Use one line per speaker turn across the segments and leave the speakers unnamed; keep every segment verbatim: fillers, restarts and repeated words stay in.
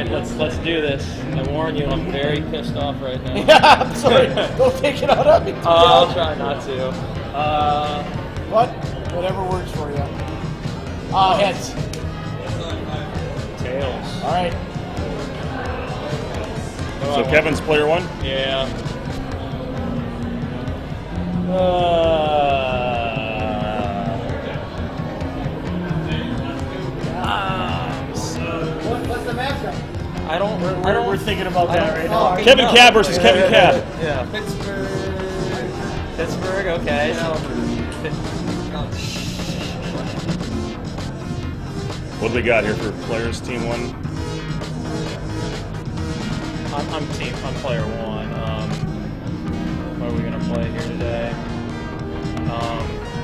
let's let's do this. I warn you, I'm very pissed off right now.
Yeah, I'm sorry. Don't take it out on me.
Uh, I'll try not to. Uh,
what? Whatever works for you. Uh, heads.
Tails.
All right.
So Kevin's player one?
Yeah. Uh,
Ah, so what, what's the matchup?
I don't.
We're,
I don't.
we're thinking about that right now.
Kevin Cab versus Kevin Cab.
Yeah. Pittsburgh. Pittsburgh. Okay. So.
What do we got here for players? Team one.
I'm, I'm team. I'm player one. Um, what are we gonna play here today? Um,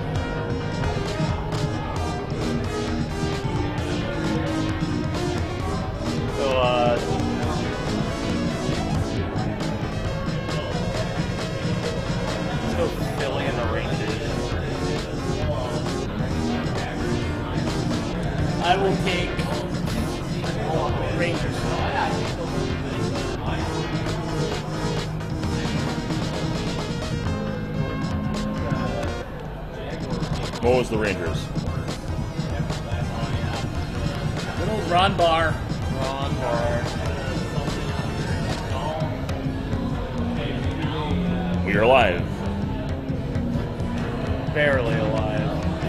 so uh, let's go Philly and the Rangers.
I will take Rangers.
What was the Rangers?
Good old Ron Barr.
Ron Barr.
We are live.
Barely alive.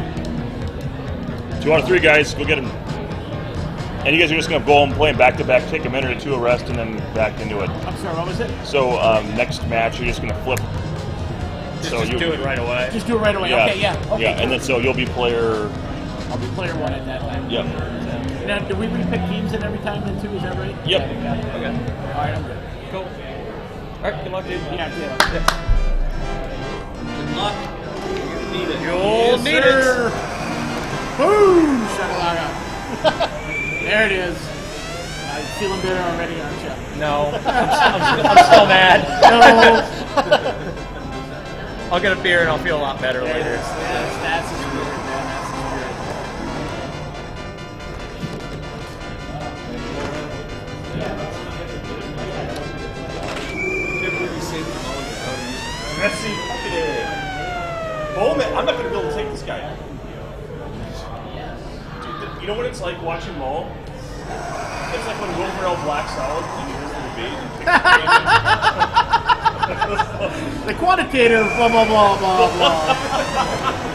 Two out of three guys, go get him. And you guys are just going to go and play him back to back, take a minute or two of rest, and then back into it.
I'm sorry, what was it?
So um, next match, you're just going to flip.
Just,
so
just
you
do it right away.
Just do it right away.
Yeah,
Okay, yeah. Okay,
yeah,
cool.
and then so you'll be player.
I'll be player one at that time.
Yep.
Now, do we pick teams in every time then too? Is that right?
Yep.
Yeah, okay.
Okay.
All right, I'm good.
Cool. All right. Good luck, dude.
Yeah, yeah.
Good luck. Need it.
You'll
Yes,
need
sir.
it. Boom! Shakalaka. There it is. I'm feeling better already, aren't you?
No. I'm, I'm, I'm still mad.
No.
I'll get a beer and I'll feel a lot better
There it
later.
is. That's, that's the spirit, man. That's
Messi, look at it. Moe Man, I'm not going to be able to take this guy. Dude, you know what it's like watching Moe? It's like when Will Ferrell blacks out and he goes to the bait and picks
the quantitative blah blah blah blah blah.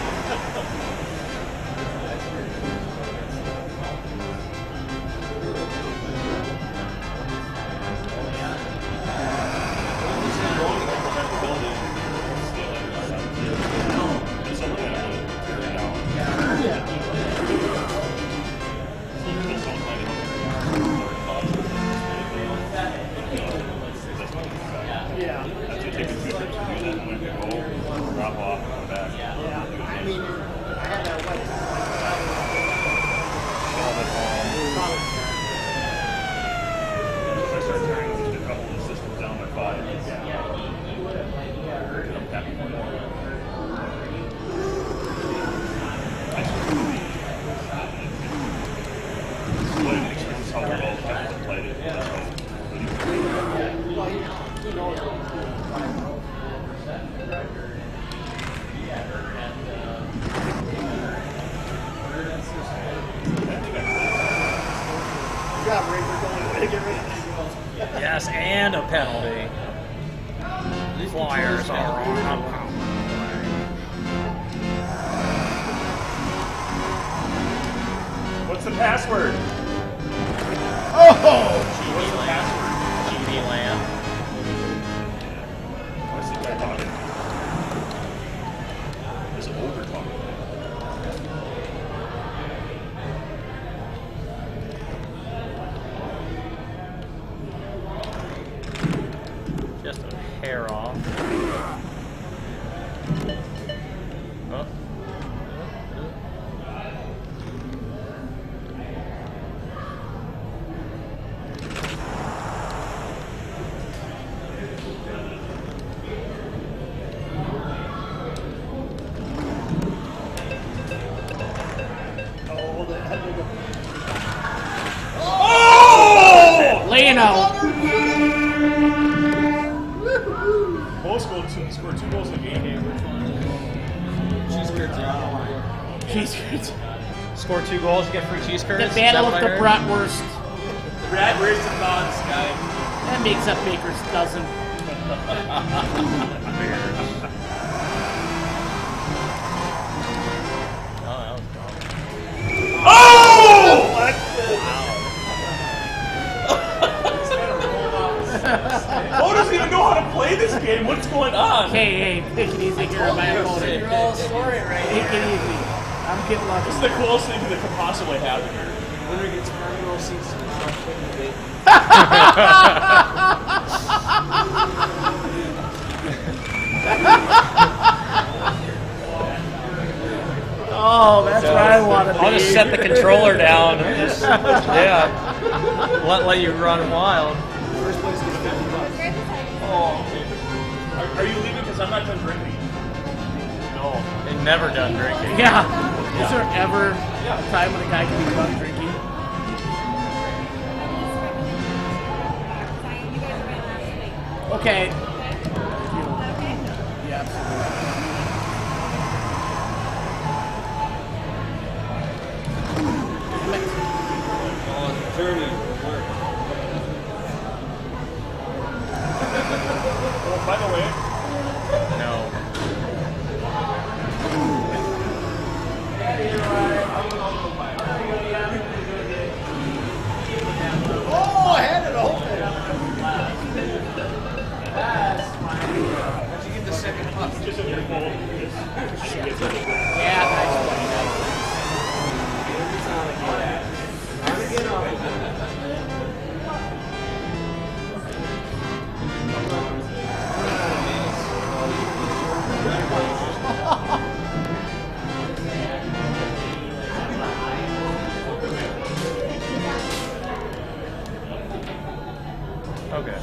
Yes, and a penalty. Flyers are on.
What's the password?
Oh!
What's the password? G D Land.
What's the guy talking? Is it over talking?
Just a hair off. Oh.
you know.
Moe scored two, scored two goals in the game.
Cheese curds are on the line.
Cheese curds.
Score two goals, you get free cheese curds.
The battle of the bratwurst.
Bratwurst and Bonds, guy.
That makes up Baker's dozen.
Oh! Moe doesn't even know how to play this game. What's going on?
Hey, hey, take it easy here, my opponent.
You're all story right
Take
here.
it easy. I'm getting lucky.
This is the coolest thing that could possibly happen here.
Winner gets front row seats to the front chicken debate.
Oh, that's where I want to be.
I'll just set the controller down. Just, yeah. Let, let you run wild.
First place gets fifty bucks.
Oh, are, are you leaving because I'm not done drinking? No.
They've never done drinking.
Yeah. Is there ever a time when a guy can be done drinking? Okay. Yeah, absolutely.
Oh, dirty work.
Oh, by the way,
No.
Oh, I had it open. How'd you get the second puck?
just in your fault.
Yeah, nice one, nice.
Okay.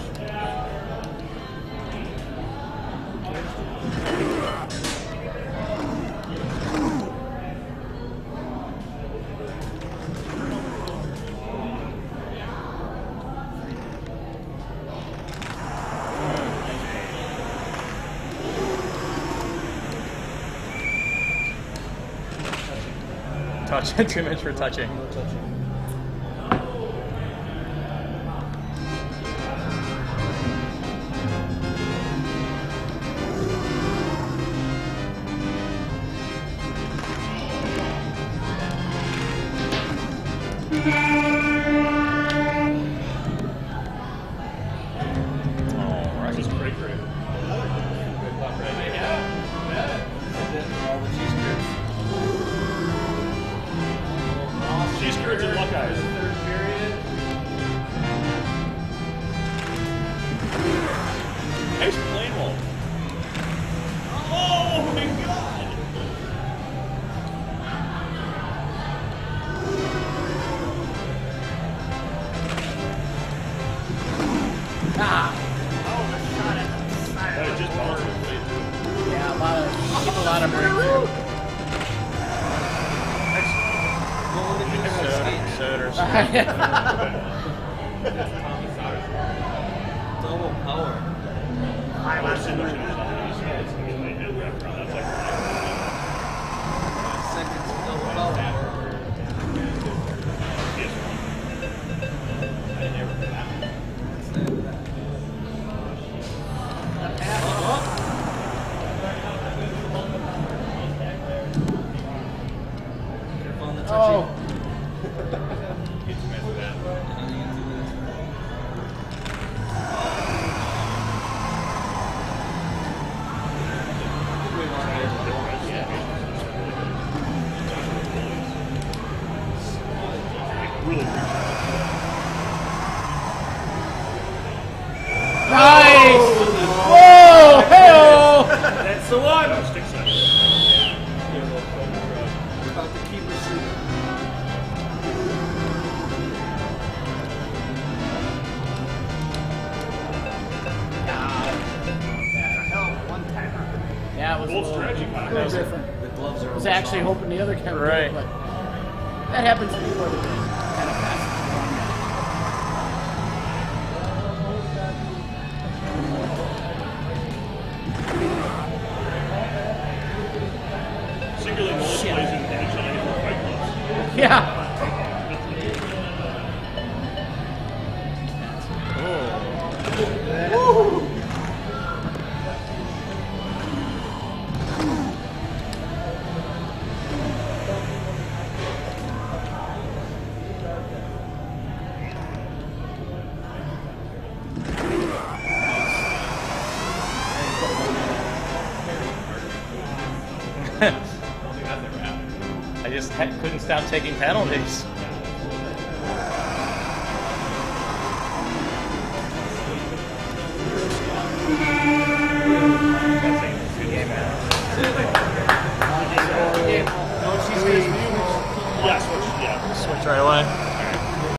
Touch. Two minutes for touching. Alright.
This is pretty great. Cheese curds and luck eyes.
Third period.
Nice plane wall. Oh my god!
Ah.
That just bounced his way through.
Yeah, a lot of, a lot of breakthrough.
Soda, soda.
Double power. Seconds of double power. Careful on the touchy.
Oh.
Really
Nice! Whoa! Hey-oh!
That's the one.
stick set.
About the keeper sleep.
Yeah, it was a
Gold
little,
strategy
a
kind
little
of.
different.
The gloves are
I was actually hoping the other guy would,
Right.
but that happens before the game. Kind of passes
couldn't stop taking penalties.